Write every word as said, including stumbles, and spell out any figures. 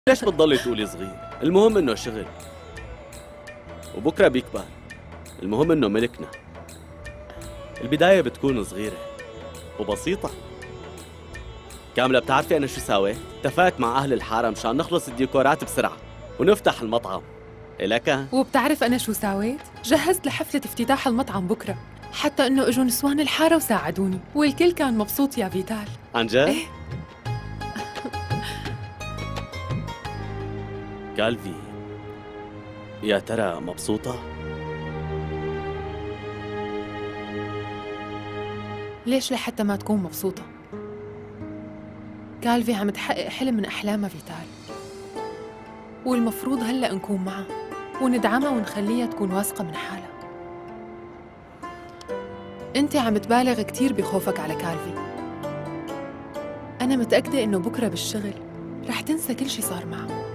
ليش بتضلي تقولي صغير؟ المهم انه شغل، وبكره بيكبر. المهم انه ملكنا. البداية بتكون صغيرة وبسيطة. كاملة، بتعرفي انا شو ساويت؟ اتفقت مع اهل الحارة مشان نخلص الديكورات بسرعة ونفتح المطعم. إلك؟ وبتعرف أنا شو ساويت؟ جهزت لحفلة افتتاح المطعم بكرة، حتى إنه إجوا نسوان الحارة وساعدوني، والكل كان مبسوط يا فيتال. عن جد؟ إيه. كالفي، يا ترى مبسوطة؟ ليش لحتى ما تكون مبسوطة؟ كالفي عم تحقق حلم من أحلامها فيتال، والمفروض هلأ نكون معها وندعمها ونخليها تكون واثقة من حالها. أنت عم تبالغ كتير بخوفك على كالفي. أنا متأكدة إنه بكرة بالشغل رح تنسى كل شي صار معها.